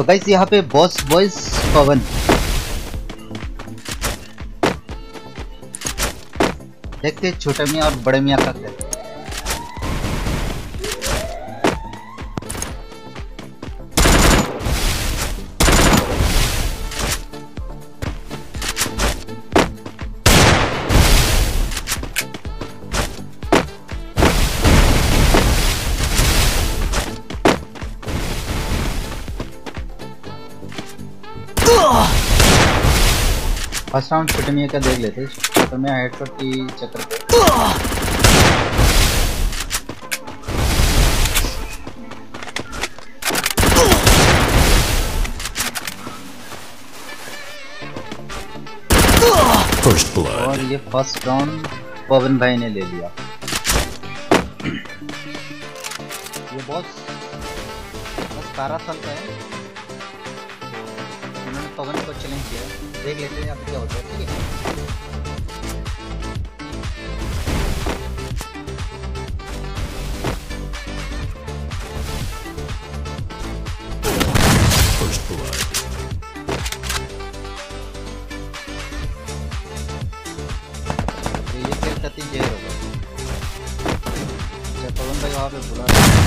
Guys यहाँ पे boss boys पवन, देखते छोटे मियाँ और बड़े मियाँ का क्या। फर्स्ट राउंड छोटे मियाँ का देख लेते, छोटे मियाँ हेडशॉट की चक्कर पे। First blood. और ये फर्स्ट राउंड पवन भाई ने ले लिया। ये बॉस 17 साल का है, तो उन्होंने पवन को चैलेंज किया है। देख लेते हैं अभी क्या होता है। ठीक है, First blood. तो ये खेल करती जहर होगा। अच्छा पवन भाई वहाँ पे बुला रहे हैं।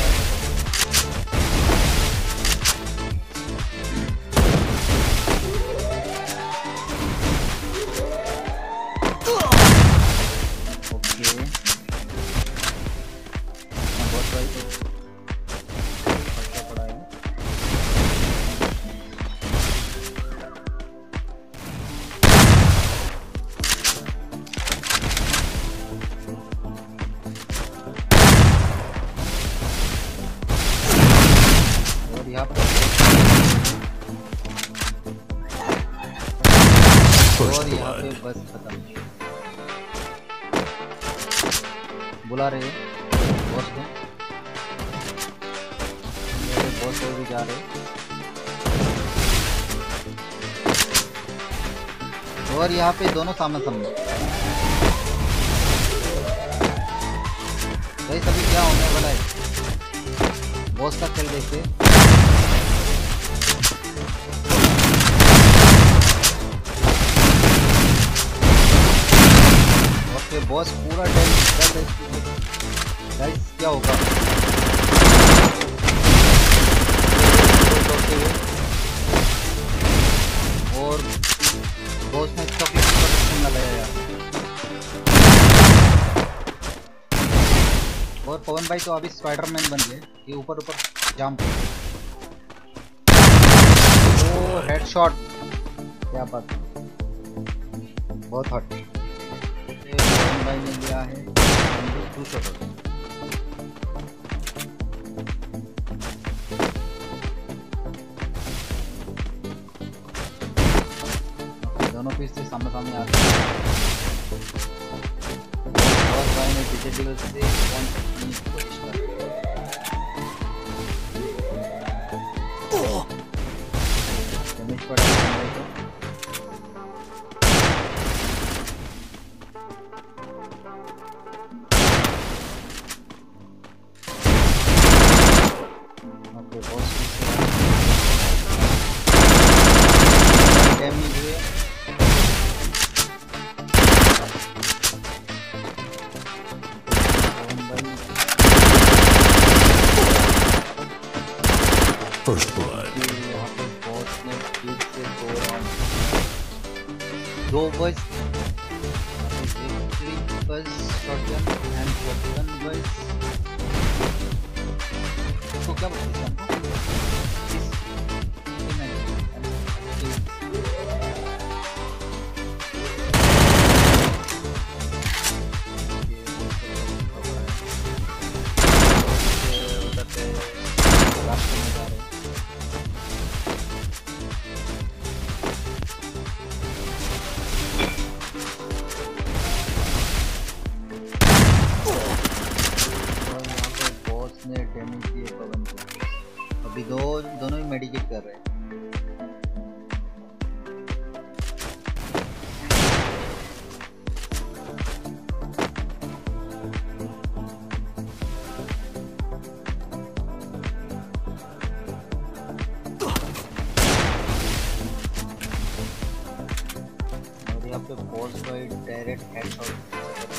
और यहाँ पे बस खत्म। बुला रहे हैं बॉस को, मेरे बॉस भी जा रहे हैं। और यहाँ पे दोनों सामने सामने। भाई सभी क्या होने वाला है, बॉस का खेल देखते। बॉस पूरा गाइस क्या होगा। और बॉस ने चॉकलेट प्रोटेक्शन लगाया। और पवन भाई तो अभी स्पाइडरमैन बन गए, ये ऊपर ऊपर जंप। ओ हेडशॉट, क्या बात, बहुत हॉट। भाई ने लिया है 200। दोनों पीस से सामने सामने आते हैं। बॉस भाई ने डिजिटल से 1 करने की कोशिश की। डैमेज पड़ा है तो First blood. यहाँ पे बॉस ने फिर से 2 राउंड, 2 बॉयज, बस शॉटगन एंड शॉटगन बॉयज। तो क्या बोलते हैं अभी दोनों ही मेडिकेट कर रहे हैं। बॉस भाई डायरेक्ट हेडशॉट।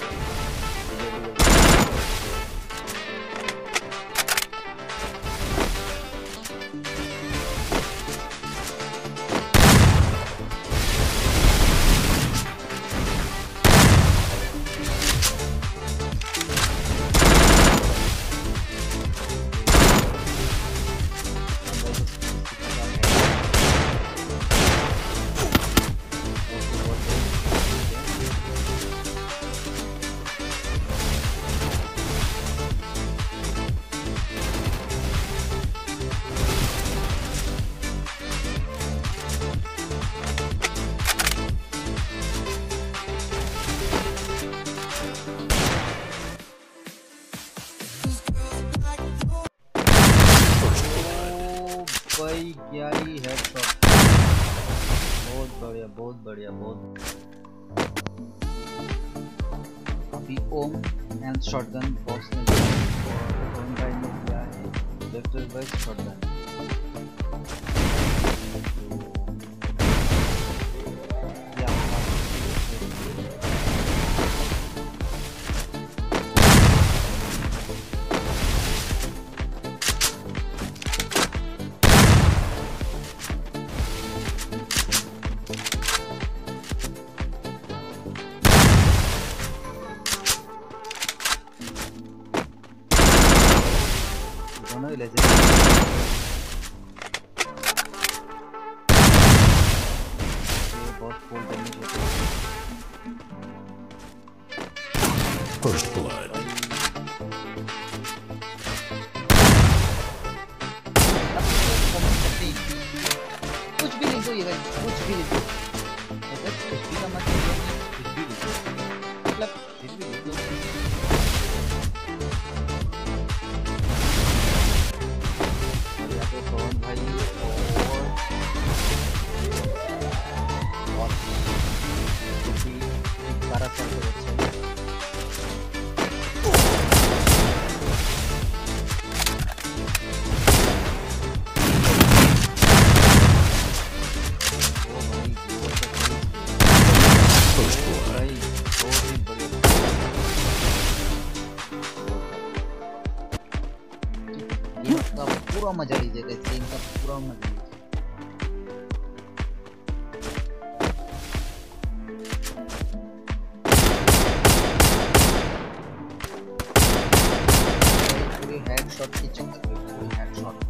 भाई क्या ही हेडशॉट, बहुत बढ़िया बहुत बढ़िया बहुत। अभी ओम एंड शॉटगन बॉक्स में किया है vector wise shotgun. First blood. कुछ भी लिख दो ये कुछ भी लिख दो, कुछ भी का मतलब कुछ भी लिख दो, मतलब कुछ भी लिख दो। यहाँ पे पवन भाई और किसी 12 साल के बच्चे पूरा मजा लीजिएगा, इस गेम का पूरा मजा लीजिए। पूरी हेडशॉट की चक्कर में पूरी हेडशॉट।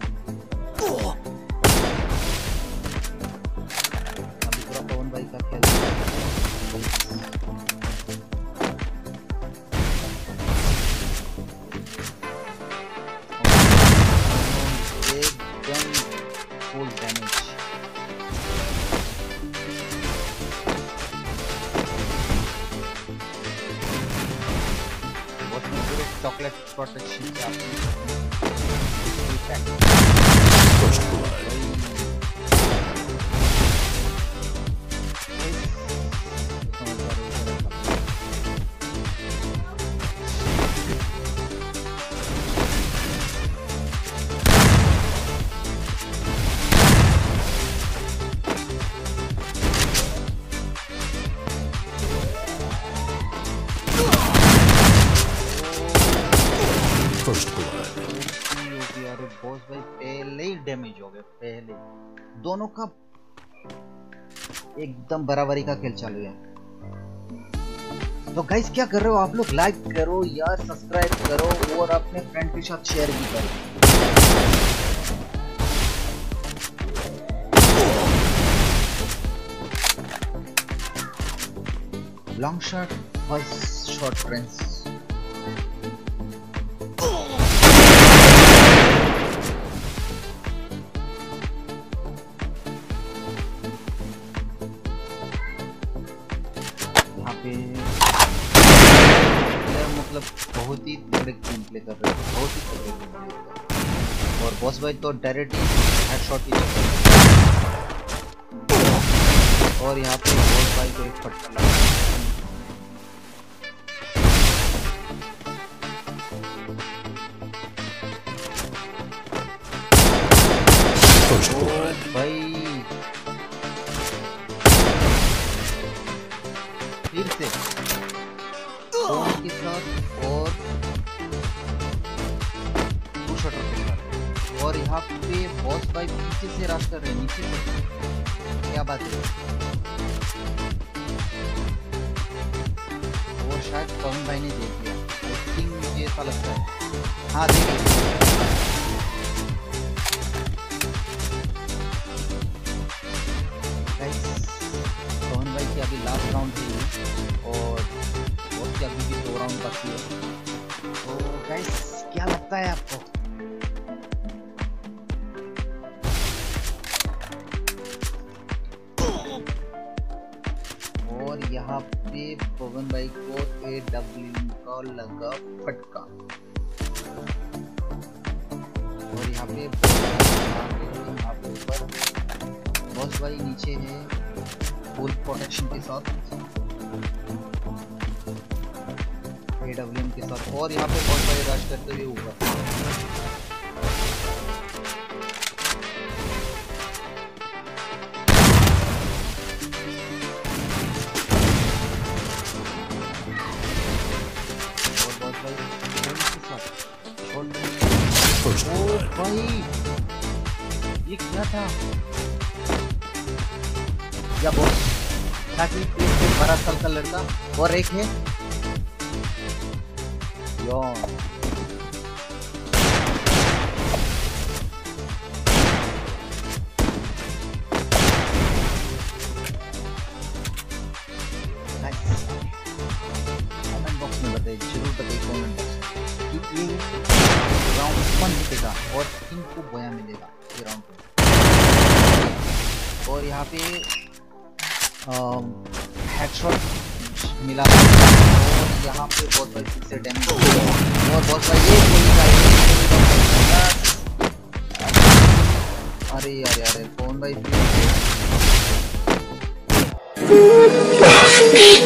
अभी पूरा पवन भाई का खेल full damage। बहुत पूरे चॉकलेट प्रोटेक्शन से First blood. First blood. Boss भाई पहले ही डैमेज हो गए, पहले दोनों का एकदम बराबरी का खेल चालू है। तो गाइस क्या कर रहे हो आप लोग, लाइक करो यार, सब्सक्राइब करो और अपने फ्रेंड के साथ शेयर भी करो। Long shot first shot friends. मतलब बहुत ही तगड़े गेम प्ले कर रहे हैं, बहुत ही तगड़े गेम प्ले कर रहे हैं। और बॉस भाई तो डायरेक्ट ही हेडशॉट ही चल रहा है और यहाँ पे बॉस भाई को एक फटका लगा। भाई फिर से फोन के साथ और शटर के साथ। और यहाँ पे बॉस भाई पीछे से राश कर रहे हैं, नीचे से। क्या बात है। वो शायद पवन भाई ने देख लिया, आई थिंक मुझे ऐसा लगता है। हाँ देखिए, पवन भाई की अभी लास्ट राउंड थी और बहुत अभी भी 2 राउंड बाकी है। तो गाइस क्या लगता है आपको? और यहाँ पे पवन भाई को AW का लगा फटका। और यहाँ पे ऊपर बॉस भाई नीचे है फुल प्रोटेक्शन के साथ, AWM के साथ। और यहाँ पे बहुत बड़े रश करते हुए ऊपर। ओ भाई ये क्या था? या बॉस ताकि एक 12 साल का लड़का और एक है यो। कमेंट बॉक्स में बताइए, जरूर बताइए कमेंट बॉक्स कि ये राउंड कौन जीतेगा और किनको बोया मिलेगा ये राउंड पे। और यहाँ पे हेडशॉट मिला और यहाँ पे बहुत बड़ी से डैमेज और बहुत बड़ी ये अरे अरे अरे फोन भाई